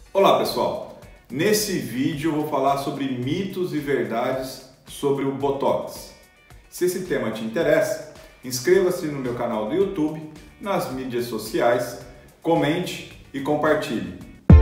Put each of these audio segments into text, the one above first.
Olá pessoal, nesse vídeo eu vou falar sobre mitos e verdades sobre o Botox. Se esse tema te interessa, inscreva-se no meu canal do YouTube, nas mídias sociais, comente e compartilhe.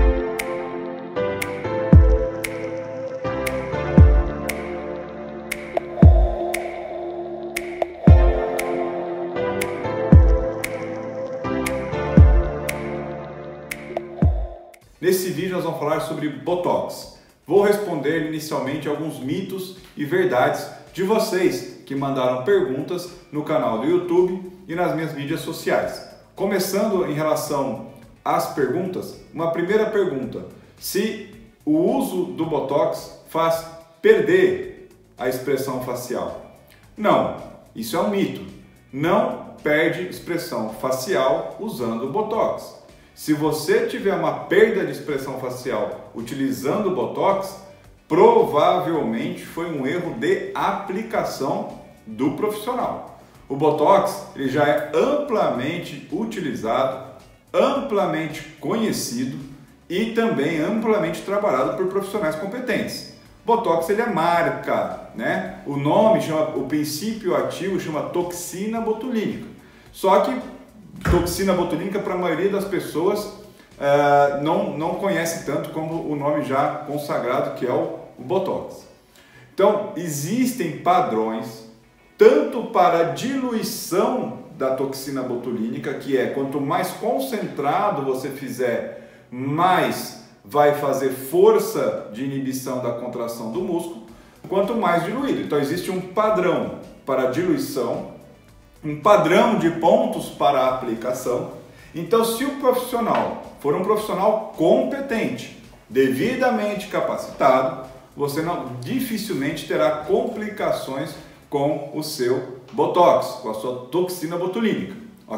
Nesse vídeo nós vamos falar sobre Botox. Vou responder inicialmente alguns mitos e verdades de vocês que mandaram perguntas no canal do YouTube e nas minhas mídias sociais. Começando em relação às perguntas, uma primeira pergunta: se o uso do Botox faz perder a expressão facial? Não, isso é um mito. Não perde expressão facial usando o Botox. Se você tiver uma perda de expressão facial utilizando o Botox, provavelmente foi um erro de aplicação do profissional. O Botox ele já é amplamente utilizado, amplamente conhecido e também amplamente trabalhado por profissionais competentes. Botox ele é marca, né? O nome chama, o princípio ativo chama toxina botulínica. Só que toxina botulínica, para a maioria das pessoas, não conhece tanto como o nome já consagrado, que é o Botox. Então, existem padrões, tanto para a diluição da toxina botulínica, que é quanto mais concentrado você fizer, mais vai fazer força de inibição da contração do músculo, quanto mais diluído. Então, existe um padrão para a diluição, um padrão de pontos para a aplicação. Então, se o profissional for um profissional competente, devidamente capacitado, você dificilmente terá complicações com o seu Botox, com a sua toxina botulínica,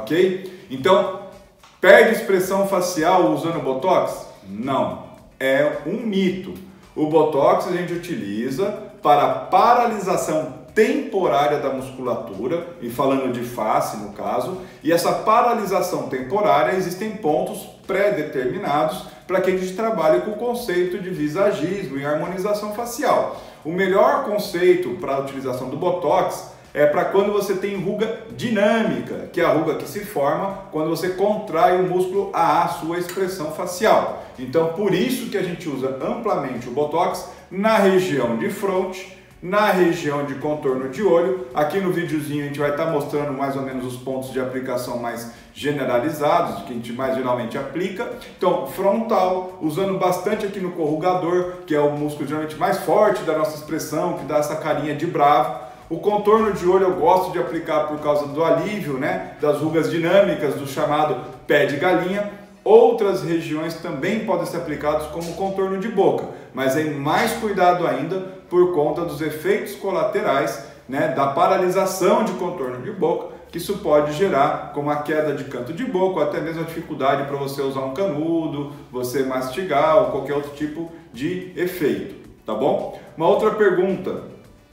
ok? Então, perde expressão facial usando Botox? Não, é um mito. O Botox a gente utiliza para paralisação temporária da musculatura, e falando de face no caso, e essa paralisação temporária existem pontos pré-determinados para que a gente trabalhe com o conceito de visagismo e harmonização facial. O melhor conceito para a utilização do Botox é para quando você tem ruga dinâmica, que é a ruga que se forma quando você contrai o músculo à sua expressão facial. Então, por isso que a gente usa amplamente o Botox na região de fronte, na região de contorno de olho. Aqui no videozinho a gente vai estar mostrando mais ou menos os pontos de aplicação mais generalizados, que a gente mais geralmente aplica. Então, frontal, usando bastante aqui no corrugador, que é o músculo geralmente mais forte da nossa expressão, que dá essa carinha de bravo. O contorno de olho eu gosto de aplicar por causa do alívio, né, das rugas dinâmicas, do chamado pé de galinha. Outras regiões também podem ser aplicadas como contorno de boca, mas é mais cuidado ainda por conta dos efeitos colaterais, né, da paralisação de contorno de boca, que isso pode gerar como a queda de canto de boca, ou até mesmo a dificuldade para você usar um canudo, você mastigar ou qualquer outro tipo de efeito, tá bom? Uma outra pergunta: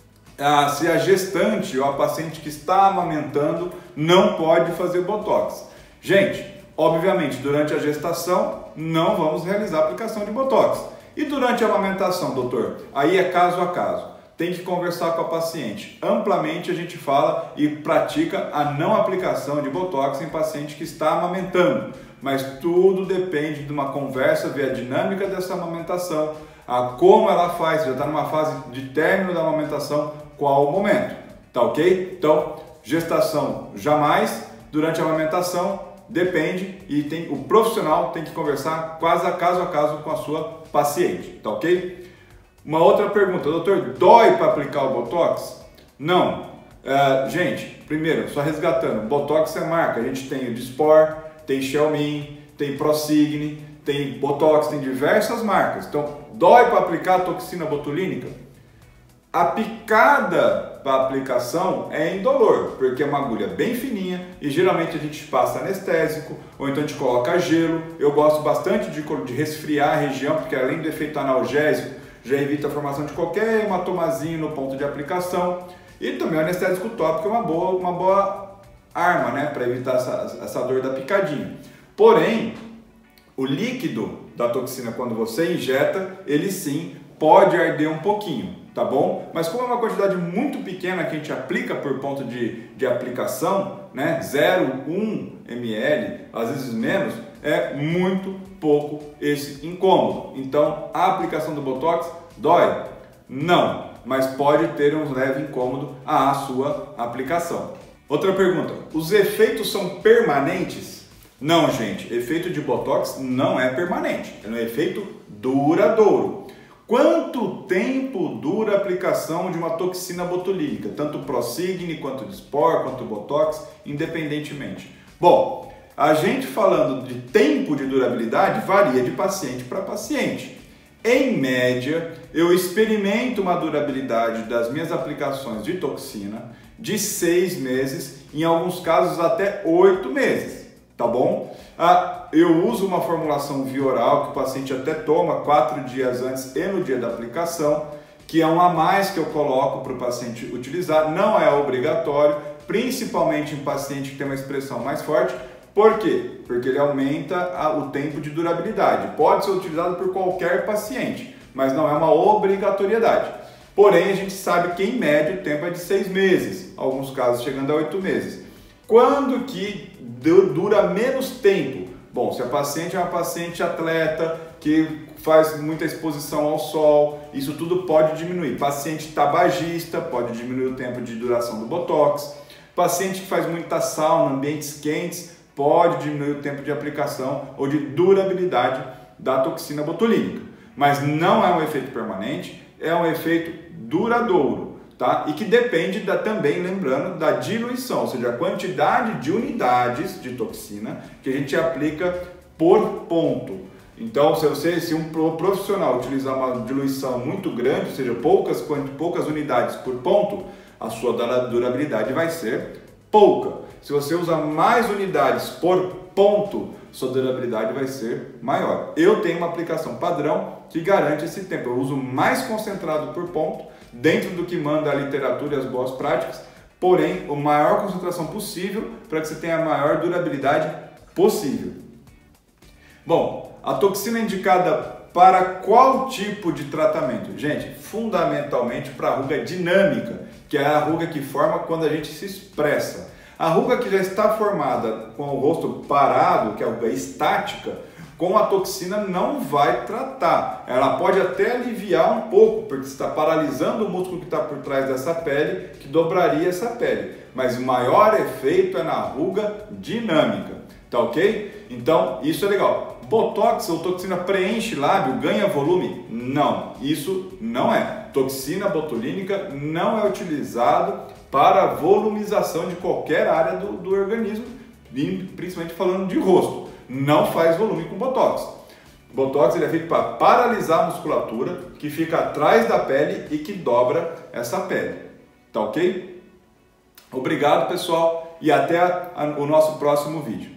se a gestante ou a paciente que está amamentando não pode fazer Botox? Gente, obviamente, durante a gestação não vamos realizar a aplicação de Botox. E durante a amamentação, doutor? Aí é caso a caso. Tem que conversar com a paciente. Amplamente a gente fala e pratica a não aplicação de Botox em paciente que está amamentando. Mas tudo depende de uma conversa, ver a dinâmica dessa amamentação, a como ela faz, já está numa fase de término da amamentação, qual o momento. Tá ok? Então, gestação jamais, durante a amamentação depende, e o profissional tem que conversar quase caso a caso com a sua paciente, tá ok? Uma outra pergunta: doutor, dói para aplicar o Botox? Não. Gente, primeiro, só resgatando, Botox é marca, a gente tem o Dysport, tem Xelmin, tem Prosigny, tem Botox, tem diversas marcas. Então, dói para aplicar a toxina botulínica? A picada para aplicação é indolor, porque é uma agulha bem fininha e geralmente a gente passa anestésico ou então a gente coloca gelo. Eu gosto bastante de resfriar a região, porque além do efeito analgésico, já evita a formação de qualquer hematomazinho no ponto de aplicação. E também o anestésico tópico é uma boa arma, né, para evitar essa dor da picadinha. Porém, o líquido da toxina quando você injeta, ele sim pode arder um pouquinho, tá bom? Mas como é uma quantidade muito pequena que a gente aplica por ponto de aplicação, né, 0,1 ml, às vezes menos, é muito pouco esse incômodo. Então, a aplicação do Botox dói? Não, mas pode ter um leve incômodo à sua aplicação. Outra pergunta, os efeitos são permanentes? Não, gente, efeito de Botox não é permanente, é um efeito duradouro. Quanto tempo dura a aplicação de uma toxina botulínica? Tanto Prosigna, quanto Dysport, quanto Botox, independentemente. Bom, a gente falando de tempo de durabilidade varia de paciente para paciente. Em média, eu experimento uma durabilidade das minhas aplicações de toxina de 6 meses, em alguns casos até 8 meses, tá bom? Eu uso uma formulação via oral que o paciente até toma 4 dias antes e no dia da aplicação, que é um a mais que eu coloco para o paciente utilizar, não é obrigatório, principalmente em paciente que tem uma expressão mais forte. Por quê? Porque ele aumenta o tempo de durabilidade. Pode ser utilizado por qualquer paciente, mas não é uma obrigatoriedade. Porém, a gente sabe que em média o tempo é de 6 meses, alguns casos chegando a 8 meses. Quando que dura menos tempo? Bom, se a paciente é uma paciente atleta, que faz muita exposição ao sol, isso tudo pode diminuir. Paciente tabagista, pode diminuir o tempo de duração do Botox. Paciente que faz muita sauna, ambientes quentes, pode diminuir o tempo de aplicação ou de durabilidade da toxina botulínica. Mas não é um efeito permanente, é um efeito duradouro, tá? E que depende também, lembrando, da diluição, ou seja, a quantidade de unidades de toxina que a gente aplica por ponto. Então, se um profissional utilizar uma diluição muito grande, ou seja, poucas unidades por ponto, a sua durabilidade vai ser pouca. Se você usar mais unidades por ponto, sua durabilidade vai ser maior. Eu tenho uma aplicação padrão que garante esse tempo. Eu uso mais concentrado por ponto, dentro do que manda a literatura e as boas práticas, porém, a maior concentração possível para que você tenha a maior durabilidade possível. Bom, a toxina é indicada para qual tipo de tratamento? Gente, fundamentalmente para a ruga dinâmica, que é a ruga que forma quando a gente se expressa. A ruga que já está formada com o rosto parado, que é a ruga estática, com a toxina não vai tratar. Ela pode até aliviar um pouco, porque está paralisando o músculo que está por trás dessa pele, que dobraria essa pele. Mas o maior efeito é na ruga dinâmica, tá ok? Então, isso é legal. Botox ou toxina preenche lábio, ganha volume? Não, isso não é. Toxina botulínica não é utilizado para volumização de qualquer área do organismo, principalmente falando de rosto. Não faz volume com Botox. Botox ele é feito para paralisar a musculatura que fica atrás da pele e que dobra essa pele. Tá ok? Obrigado, pessoal, e até o nosso próximo vídeo.